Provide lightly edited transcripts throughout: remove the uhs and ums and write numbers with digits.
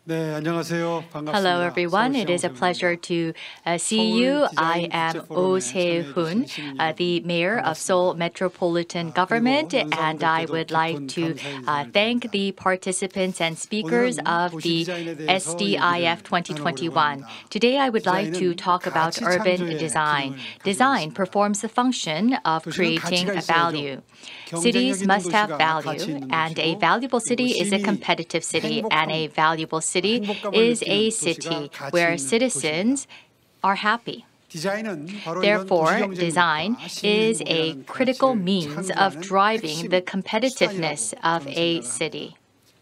Hello, everyone. It is a pleasure to see you. I am Oh Se-hoon, the Mayor of Seoul Metropolitan Government, and I would like to thank the participants and speakers of the SDIF 2021. Today, I would like to talk about urban design. Design performs the function of creating a value. Cities must have value, and a valuable city is a competitive city, and a valuable city is a city where citizens are happy. Therefore, design is a critical means of driving the competitiveness of a city.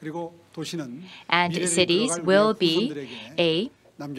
And cities will be a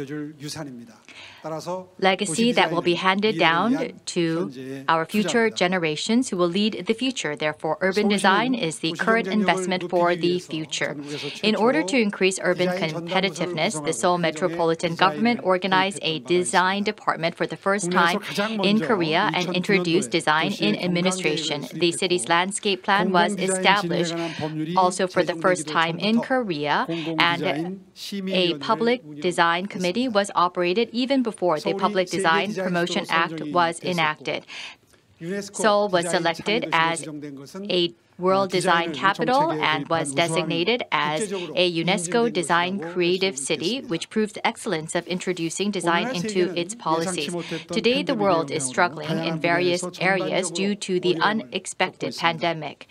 legacy that will be handed down to our future generations who will lead the future. Therefore, urban design is the current investment for the future. In order to increase urban competitiveness, the Seoul Metropolitan Government organized a design department for the first time in Korea and introduced design in administration. The city's landscape plan was established also for the first time in Korea, and a public design committee was operated even before the Public Design Promotion Act was enacted. Seoul was selected as a World Design Capital and was designated as a UNESCO Design Creative City, which proves the excellence of introducing design into its policies. Today, the world is struggling in various areas due to the unexpected pandemic.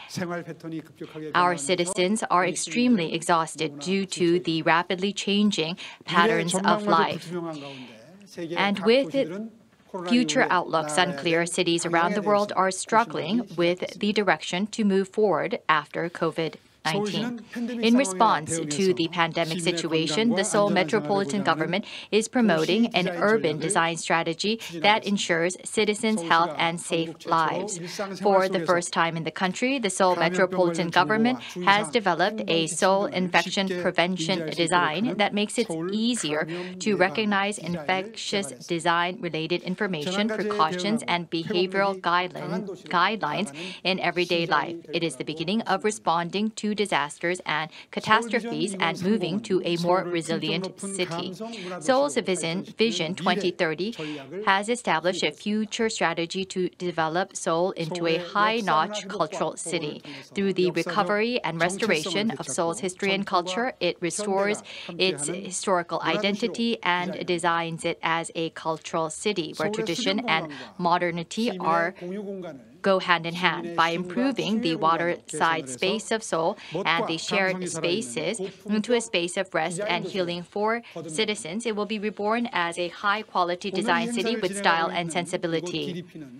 Our citizens are extremely exhausted due to the rapidly changing patterns of life. And with future outlooks unclear, cities around the world are struggling with the direction to move forward after COVID-19. In response to the pandemic situation, the Seoul Metropolitan Government is promoting an urban design strategy that ensures citizens' health and safe lives. For the first time in the country, the Seoul Metropolitan Government has developed a Seoul infection prevention design that makes it easier to recognize infectious design-related information, precautions, and behavioral guidelines in everyday life. It is the beginning of responding to disasters and catastrophes and moving to a more resilient city. Seoul's Vision 2030 has established a future strategy to develop Seoul into a high-notch cultural city. Through the recovery and restoration of Seoul's history and culture, it restores its historical identity and designs it as a cultural city where tradition and modernity go hand in hand. By improving the waterside space of Seoul and the shared spaces into a space of rest and healing for citizens, it will be reborn as a high-quality design city with style and sensibility.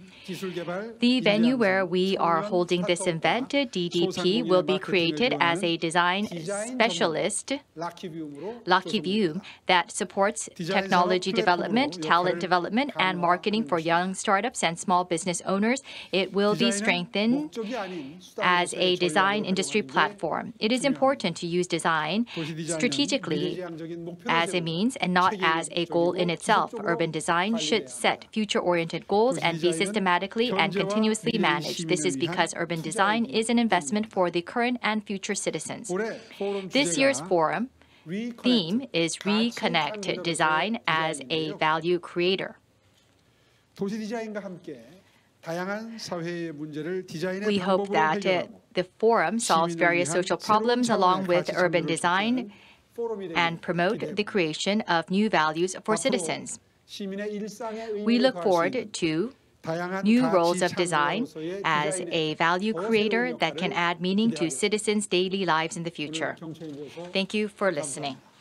The venue where we are holding this event, DDP, will be created as a design specialist, Lucky View, that supports technology development, talent development, and marketing for young startups and small business owners. It will be strengthened as a design industry platform. It is important to use design strategically as a means and not as a goal in itself. Urban design should set future-oriented goals and be systematically and continuously managed. This is because urban design is an investment for the current and future citizens. This year's forum theme is Reconnect Design as a Value Creator. We hope that the forum solves various social problems along with urban design and promote the creation of new values for citizens. We look forward to new roles of design as a value creator that can add meaning to citizens' daily lives in the future. Thank you for listening.